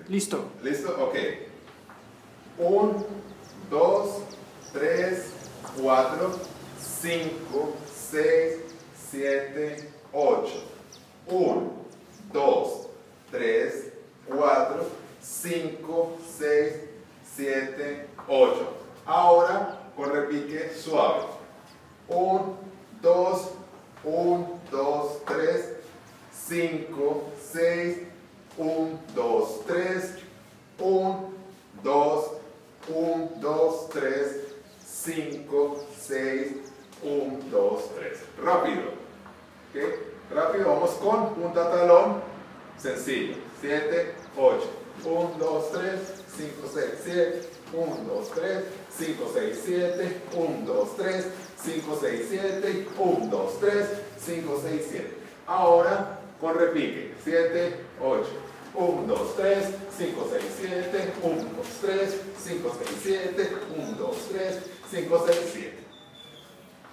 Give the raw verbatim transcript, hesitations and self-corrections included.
Listo. ¿Listo? Ok. uno, dos, tres, cuatro, cinco, seis, siete, ocho. uno, dos, tres, cuatro, cinco, seis, siete, ocho. Ahora con repique suave. uno, dos, uno, dos, tres, cinco, seis, uno, dos, tres, uno, dos, uno, dos, tres, cinco, seis, uno, dos, tres. Rápido. ¿Okay? Rápido, vamos con punta talón. Sencillo. siete, ocho. uno, dos, tres, cinco, seis, siete. uno, dos, tres, cinco, seis, siete. uno, dos, tres, cinco, seis, siete. uno, dos, tres, cinco, seis, siete. Ahora con repique. siete, ocho. uno, dos, tres, cinco, seis, siete. uno, dos, tres, cinco, seis, siete. uno, dos, tres, cinco, seis, siete.